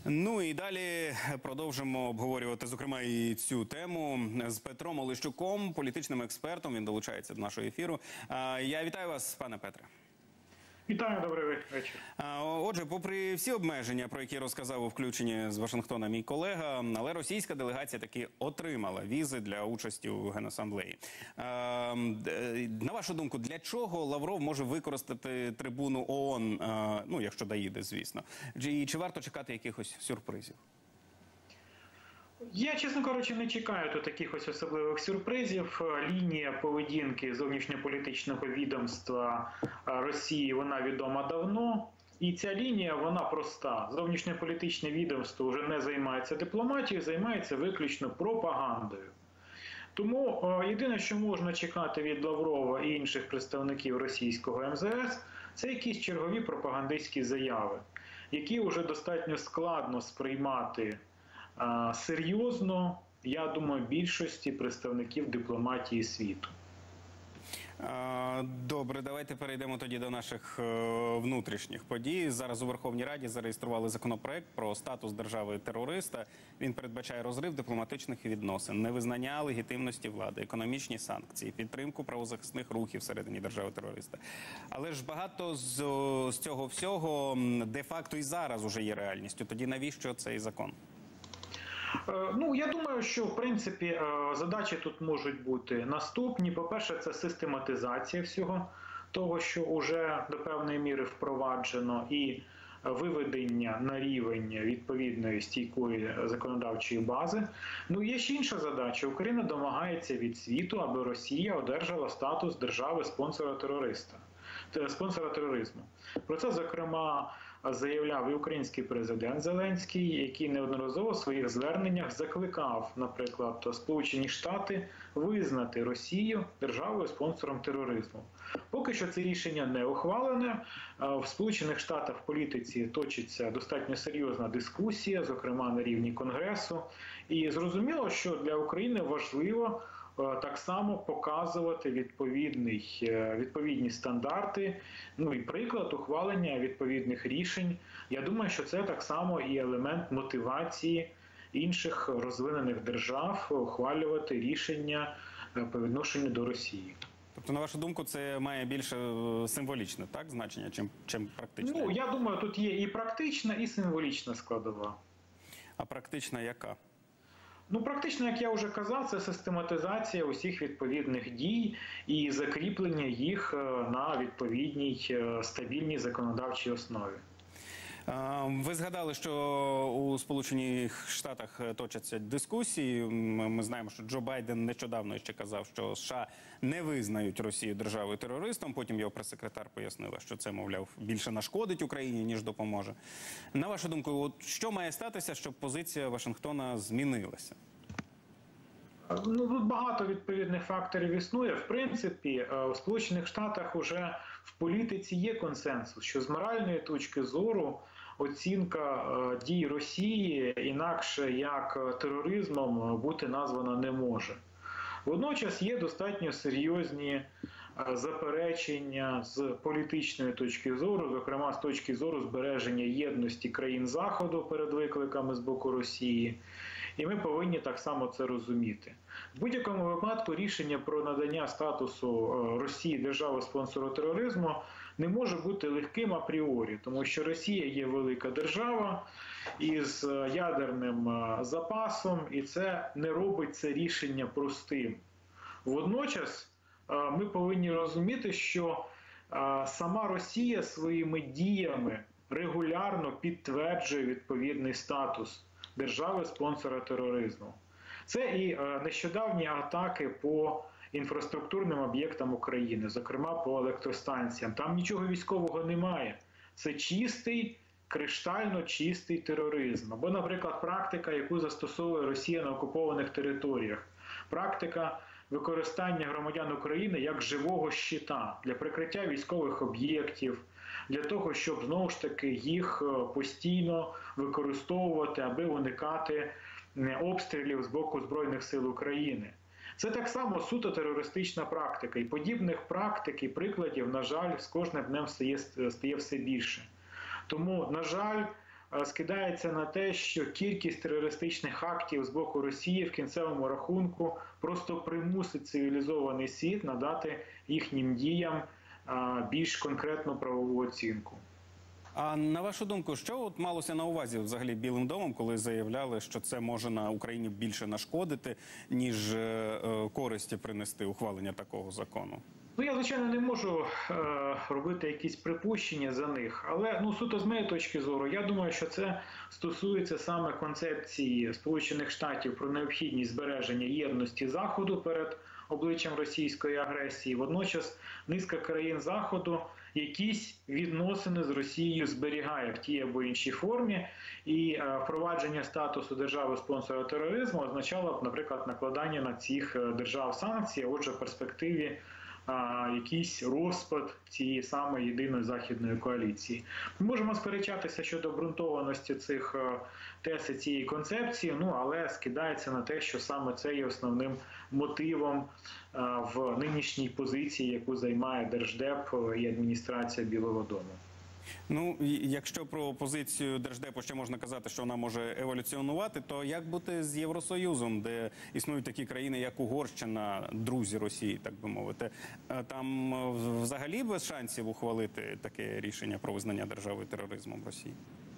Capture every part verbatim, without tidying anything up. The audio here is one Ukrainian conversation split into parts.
Ну і далі продовжимо обговорювати, зокрема, і цю тему з Петром Олещуком, політичним експертом. Він долучається до нашого ефіру. Я вітаю вас, пане Петре. Вітаю, добрий вечір. Отже, попри всі обмеження, про які розказав у включенні з Вашингтона мій колега, але російська делегація таки отримала візи для участі у Генасамблеї. На вашу думку, для чого Лавров може використати трибуну ООН, ну, якщо доїде, звісно? І чи варто чекати якихось сюрпризів? Я, чесно кажучи, не чекаю тут якихось особливих сюрпризів. Лінія поведінки зовнішньополітичного відомства Росії, вона відома давно. І ця лінія, вона проста. Зовнішньополітичне відомство вже не займається дипломатією, займається виключно пропагандою. Тому єдине, що можна чекати від Лаврова і інших представників російського ем зе ес, це якісь чергові пропагандистські заяви, які вже достатньо складно сприймати серйозно, я думаю, більшості представників дипломатії світу. Добре, давайте перейдемо тоді до наших внутрішніх подій. Зараз у Верховній Раді зареєстрували законопроект про статус держави-терориста. Він передбачає розрив дипломатичних відносин, невизнання легітимності влади, економічні санкції, підтримку правозахисних рухів всередині держави-терориста. Але ж багато з, з цього всього де-факто і зараз уже є реальністю. Тоді навіщо цей закон? Ну, я думаю, що, в принципі, задачі тут можуть бути наступні. По-перше, це систематизація всього того, що вже до певної міри впроваджено, і виведення на рівень відповідної стійкої законодавчої бази. Ну, є ще інша задача. Україна домагається від світу, аби Росія одержала статус держави-спонсора терориста, спонсора тероризму. Про це, зокрема, заявляв і український президент Зеленський, який неодноразово в своїх зверненнях закликав, наприклад, Сполучені Штати визнати Росію державою-спонсором тероризму. Поки що це рішення не ухвалене. В Сполучених Штатах в політиці точиться достатньо серйозна дискусія, зокрема на рівні Конгресу. І зрозуміло, що для України важливо так само показувати відповідний, відповідні стандарти, ну і приклад ухвалення відповідних рішень. Я думаю, що це так само і елемент мотивації інших розвинених держав ухвалювати рішення по відношенню до Росії. Тобто, на вашу думку, це має більше символічне, так, значення, чим, чим практичне? Ну, я думаю, тут є і практична, і символічна складова. А практична яка? Ну, практично, як я вже казав, це систематизація усіх відповідних дій і закріплення їх на відповідній стабільній законодавчій основі. Ви згадали, що у Сполучених Штатах точаться дискусії. Ми знаємо, що Джо Байден нещодавно ще казав, що США не визнають Росію державою-терористом. Потім його прес-секретар пояснила, що це, мовляв, більше нашкодить Україні, ніж допоможе. На вашу думку, от що має статися, щоб позиція Вашингтона змінилася? Ну, тут багато відповідних факторів існує. В принципі, у Сполучених Штатах вже в політиці є консенсус, що з моральної точки зору оцінка дій Росії інакше як тероризмом бути названа не може. Водночас є достатньо серйозні заперечення з політичної точки зору, зокрема з точки зору збереження єдності країн Заходу перед викликами з боку Росії. І ми повинні так само це розуміти. В будь-якому випадку рішення про надання статусу Росії держави-спонсору тероризму не може бути легким апріорі, тому що Росія є велика держава із ядерним запасом, і це не робить це рішення простим. Водночас ми повинні розуміти, що сама Росія своїми діями регулярно підтверджує відповідний статус держави-спонсора тероризму. Це і нещодавні атаки по інфраструктурним об'єктам України, зокрема по електростанціям. Там нічого військового немає. Це чистий, криштально чистий тероризм. Або, наприклад, практика, яку застосовує Росія на окупованих територіях. Практика використання громадян України як живого щита для прикриття військових об'єктів, для того, щоб, знову ж таки, їх постійно використовувати, аби уникати обстрілів з боку Збройних сил України. Це так само суто терористична практика. І подібних практик і прикладів, на жаль, з кожним днем стає, стає все більше. Тому, на жаль, скидається на те, що кількість терористичних актів з боку Росії в кінцевому рахунку просто примусить цивілізований світ надати їхнім діям більш конкретну правову оцінку. А на вашу думку, що от малося на увазі взагалі Білим домом, коли заявляли, що це може на Україні більше нашкодити, ніж е, користі принести ухвалення такого закону? Ну, я, звичайно, не можу е, робити якісь припущення за них, але ну, суто з моєї точки зору, я думаю, що це стосується саме концепції Сполучених Штатів про необхідність збереження єдності Заходу перед обличчям російської агресії. Водночас низка країн Заходу якісь відносини з Росією зберігає в тій або іншій формі, і е, впровадження статусу держави-спонсора тероризму означало б, наприклад, накладання на цих держав санкцій, а отже, в перспективі а, якийсь розпад цієї самої єдиної західної коаліції. Ми можемо сперечатися щодо обґрунтованості цих а, тез і цієї концепції, ну, але скидається на те, що саме це є основним мотивом а, в нинішній позиції, яку займає Держдеп і адміністрація Білого дому. Ну, якщо про позицію Держдепу ще можна казати, що вона може еволюціонувати, то як бути з Євросоюзом, де існують такі країни, як Угорщина, друзі Росії, так би мовити, там взагалі без шансів ухвалити таке рішення про визнання держави тероризмом Росії?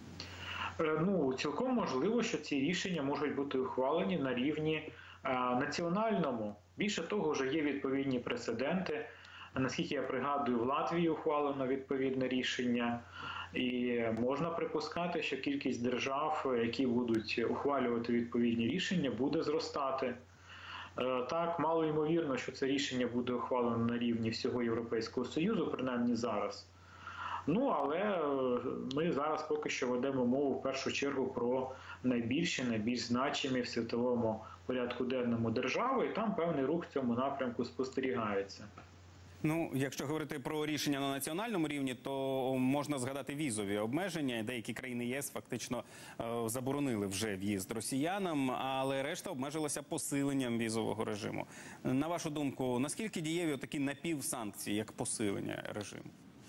Ну, цілком можливо, що ці рішення можуть бути ухвалені на рівні а, національному. Більше того, вже є відповідні прецеденти. Наскільки я пригадую, в Латвії ухвалено відповідне рішення, і можна припускати, що кількість держав, які будуть ухвалювати відповідні рішення, буде зростати. Так, мало ймовірно, що це рішення буде ухвалено на рівні всього Європейського Союзу, принаймні зараз. Ну, але ми зараз поки що ведемо мову в першу чергу про найбільші, найбільш значимі в світовому порядку денному держави, і там певний рух в цьому напрямку спостерігається. Ну, якщо говорити про рішення на національному рівні, то можна згадати візові обмеження. Деякі країни ЄС фактично е, заборонили вже в'їзд росіянам, але решта обмежилася посиленням візового режиму. На вашу думку, наскільки дієві такі напівсанкції, як посилення режиму?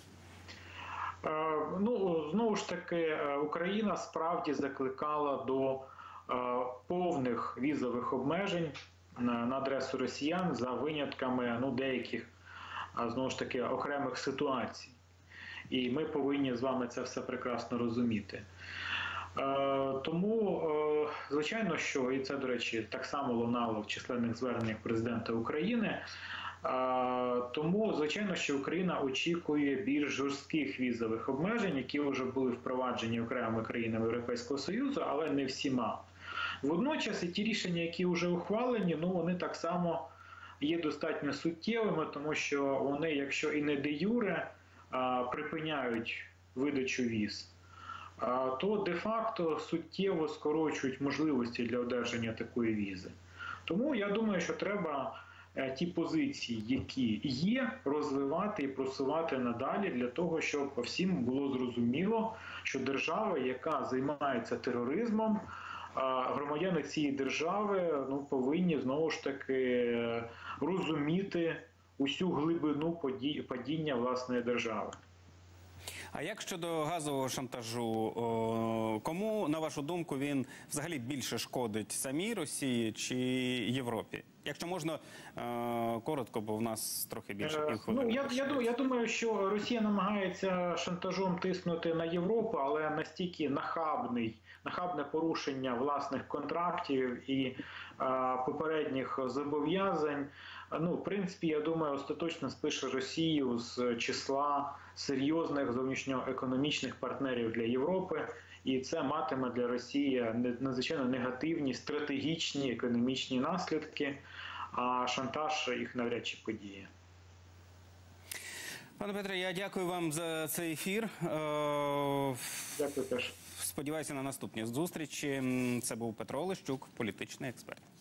Е, ну, знову ж таки, Україна справді закликала до е, повних візових обмежень на, на адресу росіян за винятками ну, деяких а знову ж таки окремих ситуацій. І ми повинні з вами це все прекрасно розуміти. Е, тому, е, звичайно, що, і це, до речі, так само лунало в численних зверненнях президента України, е, тому, звичайно, що Україна очікує більш жорстких візових обмежень, які вже були впроваджені окремими країнами Європейського Союзу, але не всіма. Водночас і ті рішення, які вже ухвалені, ну, вони так само є достатньо суттєвими, тому що вони, якщо і не де юре припиняють видачу віз, то де-факто суттєво скорочують можливості для одержання такої візи. Тому я думаю, що треба ті позиції, які є, розвивати і просувати надалі для того, щоб всім було зрозуміло, що держава, яка займається тероризмом, громадяни цієї держави ну, повинні знову ж таки розуміти усю глибину падіння власної держави. А як щодо газового шантажу, кому, на вашу думку, він взагалі більше шкодить самій Росії чи Європі? Якщо можна, коротко, бо в нас трохи більше півхвилини. Ну, я, я, я думаю, що Росія намагається шантажом тиснути на Європу, але настільки нахабний, нахабне порушення власних контрактів і а, попередніх зобов'язань, ну, в принципі, я думаю, остаточно спише Росію з числа серйозних зовнішньоекономічних партнерів для Європи, і це матиме для Росії надзвичайно негативні стратегічні економічні наслідки, а шантаж їх навряд чи подіє. Пане Петре, я дякую вам за цей ефір. Дякую теж. Сподіваюся на наступні зустрічі. Це був Петро Олещук, політичний експерт.